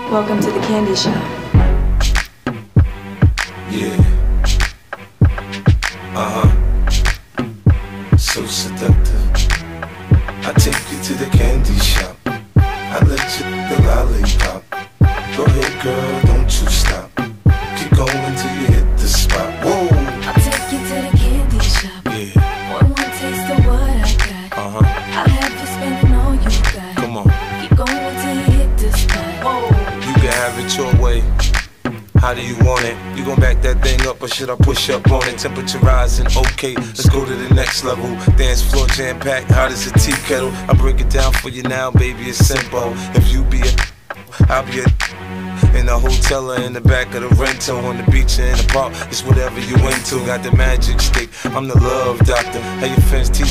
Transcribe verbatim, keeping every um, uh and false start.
Welcome to the candy shop. Yeah. Uh-huh. So seductive. I take you to the candy shop. I let you the lollipop. Go ahead, girl, don't you stop. Keep going till you hit the spot. Whoa. I'll take you to the candy shop. Yeah. One more taste of what I got. Uh-huh. I'll have you spending all you got. Come on. Keep going till you hit the spot. Whoa. You can have it your way. How do you want it? You gon' back that thing up or should I push up on it? Temperature rising, okay, let's go to the next level. Dance floor jam-packed, hot as a tea kettle. I break it down for you now, baby, it's simple. If you be a, I'll be a in the hotel or in the back of the rental, on the beach or in the park, it's whatever you into. Got the magic stick, I'm the love doctor. How your fence teeth